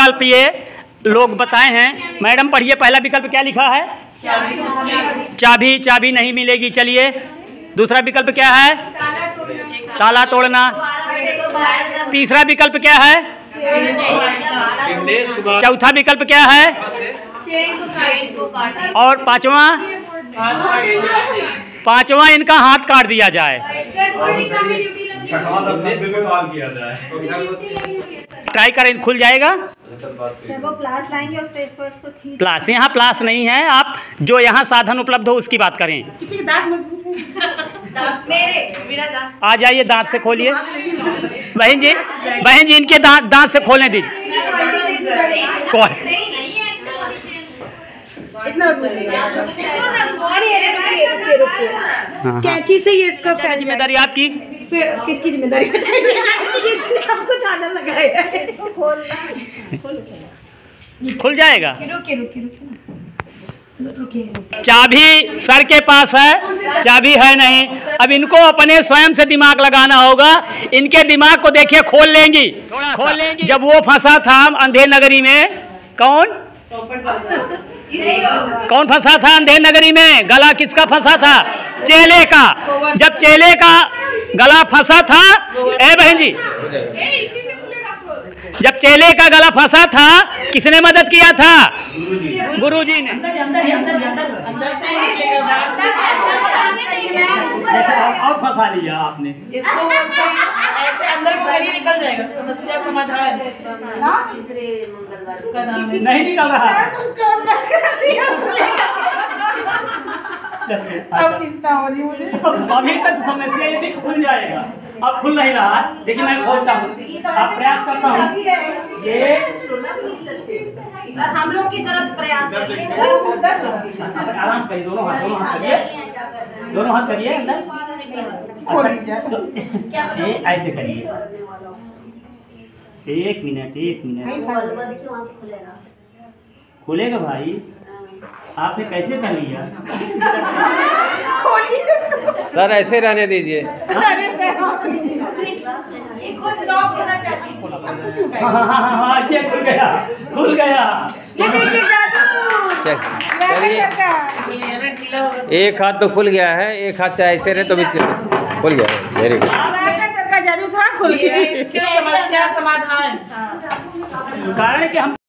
विकल्प ये लोग बताए हैं। मैडम पढ़िए, पहला विकल्प क्या लिखा है? चाबी। चाबी नहीं मिलेगी। चलिए दूसरा विकल्प क्या है? ताला तोड़ना। तीसरा विकल्प क्या है? चौथा विकल्प क्या है? और पांचवा इनका हाथ काट दिया जाए। ट्राई करें, खुल जाएगा। वो प्लास लाएंगे उससे इसको प्लास, यहाँ प्लास नहीं है। आप जो यहाँ साधन उपलब्ध हो उसकी बात करें। किसी के दांत मजबूत है। मेरा दांत आ जाइए, दांत से खोलिए। बहन जी इनके दांत से खोलने दीजिए। कैंची से ये इसको जिम्मेदारी आपकी। किसकी जिम्मेदारी? किसने आपको ताला लगाया है? खुल जाएगा। रुकिए। चाबी सर के पास है, चाबी है नहीं। अब इनको अपने स्वयं से दिमाग लगाना होगा। इनके दिमाग को देखिए, खोल लेंगी। जब वो फंसा था अंधेर नगरी में, कौन फंसा था अंधेर नगरी में? गला किसका फंसा था? चेले का। जब चेले का गला फंसा था, ए बहन जी, जब चेले का गला फंसा था किसने मदद किया था? गुरुजी ने। और फंसा लिया आपने इसको। ऐसे अंदर को निकल जाएगा। समस्या समाधान नहीं निकल रहा। अब चिंता हो रही मुझे। अभी तक समस्या ये खुल जाएगा, अब खुल नहीं रहा। लेकिन मैं खोलता हूँ, आप प्रयास करता हूँ। ये सर हम लोग की तरफ प्रयास आराम से करिए। दोनों हाथ करिए, दोनों हाथ करिए अंदर। अच्छा, ऐसे करिए। एक मिनट खुलेगा भाई। आपने कैसे कर लिया? सर ऐसे रहने दीजिए। हाँ, ये खुल गया। चलिए, एक हाथ तो खुल गया है, एक हाथ चाहे ऐसे रहे तो भी खुल गया है। Very good. जादू था, खुल गया। समस्या समाधान। कारण कि हम